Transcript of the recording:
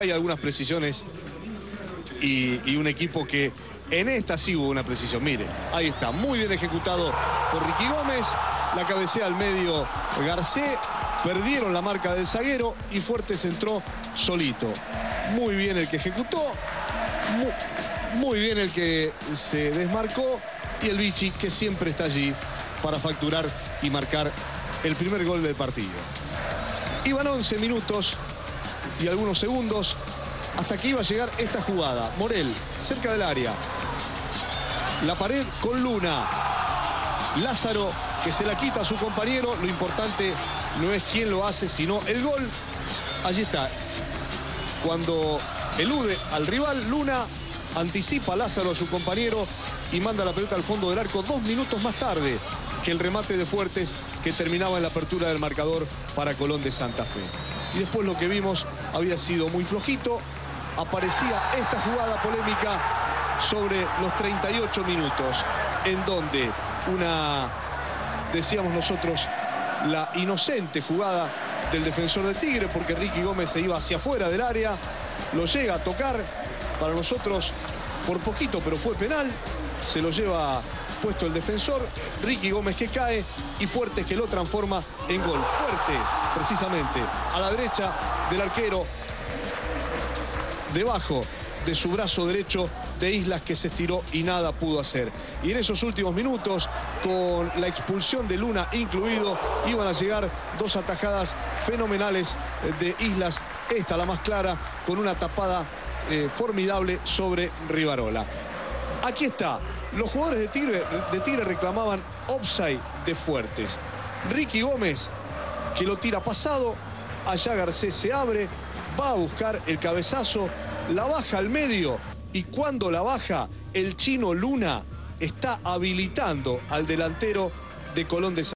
hay algunas precisiones y un equipo que en esta sí hubo una precisión. Mire, ahí está, muy bien ejecutado por Ricky Gómez. La cabecea al medio Garcés. Perdieron la marca del zaguero y Fuertes entró solito. Muy bien el que ejecutó. Muy bien el que se desmarcó. Y el Vichy, que siempre está allí para facturar y marcar el primer gol del partido. Iban 11 minutos y algunos segundos hasta que iba a llegar esta jugada. Morel, cerca del área. La pared con Luna. Lázaro, que se la quita a su compañero. Lo importante no es quién lo hace, sino el gol. Allí está. Cuando elude al rival, Luna anticipa a Lázaro a su compañero y manda la pelota al fondo del arco 2 minutos más tarde que el remate de Fuertes, que terminaba en la apertura del marcador para Colón de Santa Fe. Y después lo que vimos había sido muy flojito. Aparecía esta jugada polémica sobre los 38 minutos, en donde decíamos nosotros, la inocente jugada del defensor de Tigre, porque Ricky Gómez se iba hacia afuera del área, lo llega a tocar, para nosotros por poquito, pero fue penal, se lo lleva puesto el defensor, Ricky Gómez que cae y Fuertes que lo transforma en gol. Fuerte, precisamente, a la derecha del arquero, debajo de su brazo derecho de Islas, que se estiró y nada pudo hacer. Y en esos últimos minutos, con la expulsión de Luna incluido, iban a llegar 2 atajadas fenomenales de Islas. Esta la más clara, con una tapada formidable sobre Rivarola. Aquí está. Los jugadores de Tigre reclamaban offside de Fuertes. Ricky Gómez, que lo tira pasado. Allá Garcés se abre, va a buscar el cabezazo, la baja al medio, y cuando la baja, el chino Luna está habilitando al delantero de Colón de Santa Fe.